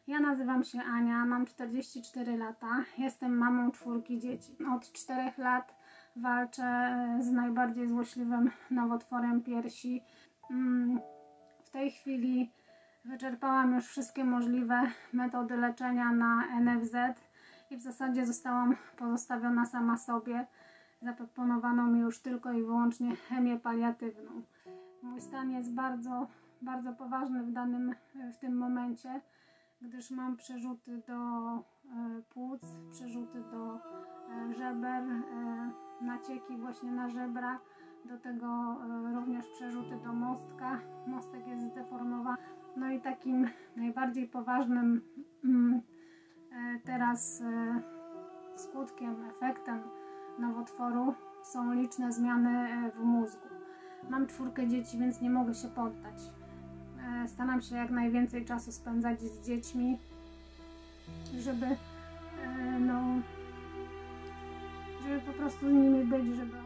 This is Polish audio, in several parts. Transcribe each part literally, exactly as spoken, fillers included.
Ja nazywam się Ania, mam czterdzieści cztery lata, jestem mamą czwórki dzieci. Od czterech lat walczę z najbardziej złośliwym nowotworem piersi. W tej chwili wyczerpałam już wszystkie możliwe metody leczenia na N F Z i w zasadzie zostałam pozostawiona sama sobie. Zaproponowano mi już tylko i wyłącznie chemię paliatywną. Mój stan jest bardzo, bardzo poważny w danym, w tym momencie, gdyż mam przerzuty do e, płuc, przerzuty do e, żeber, e, nacieki właśnie na żebra, do tego e, również przerzuty do mostka. Mostek jest zdeformowany. No i takim najbardziej poważnym mm, e, teraz e, skutkiem, efektem nowotworu są liczne zmiany w mózgu. Mam czwórkę dzieci, więc nie mogę się poddać. Staram się jak najwięcej czasu spędzać z dziećmi, żeby, no, żeby po prostu z nimi być, żeby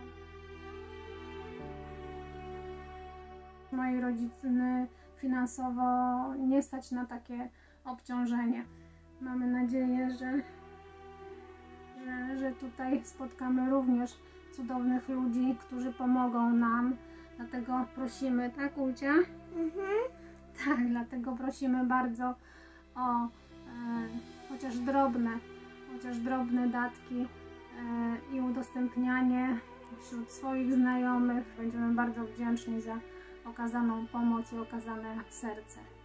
moi rodziny finansowo nie stać na takie obciążenie. Mamy nadzieję, że Że, że tutaj spotkamy również cudownych ludzi, którzy pomogą nam. Dlatego prosimy, tak Ulcia? Mhm. Tak, dlatego prosimy bardzo o e, chociaż drobne, chociaż drobne datki e, i udostępnianie wśród swoich znajomych. Będziemy bardzo wdzięczni za okazaną pomoc i okazane serce.